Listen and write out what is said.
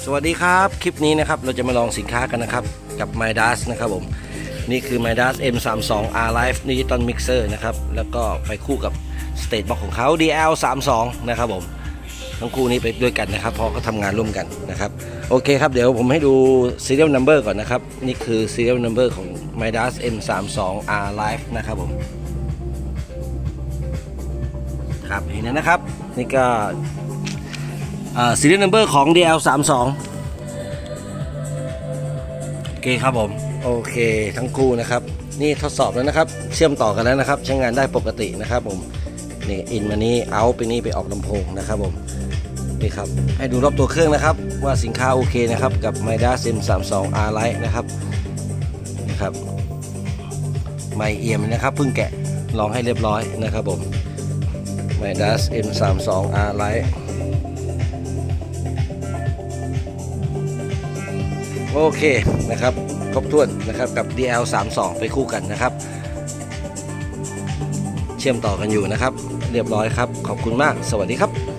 สวัสดีครับคลิปนี้นะครับเราจะมาลองสินค้ากันนะครับกับ Midas นะครับผมนี่คือ Midas M32 R Live Digital Mixer นะครับแล้วก็ไปคู่กับ Stage Box ของเขา DL32 นะครับผมทั้งคู่นี้ไปด้วยกันนะครับเพราะเขาทำงานร่วมกันนะครับโอเคครับเดี๋ยวผมให้ดู Serial Number ก่อนนะครับนี่คือ Serial Number ของ Midas M32 R Live นะครับผมครับเห็นนะครับนี่ก็Serial Number ของ DL32 โอเคครับผมโอเคทั้งคู่นะครับนี่ทดสอบแล้วนะครับเชื่อมต่อกันแล้วนะครับใช้งานได้ปกตินะครับผมนี่อินมานี้เอาไปนี่ไปออกลำโพงนะครับผมนี่ครับให้ดูรอบตัวเครื่องนะครับว่าสินค้าโอเคนะครับกับ Midas M32 R Lite นะครับไม่เอี่ยมนะครับเพิ่งแกะลองให้เรียบร้อยนะครับผม Midas M32 R Liteโอเคนะครับครบถ้วนนะครับกับ DL32 ไปคู่กันนะครับเชื่อมต่อกันอยู่นะครับเรียบร้อยครับขอบคุณมากสวัสดีครับ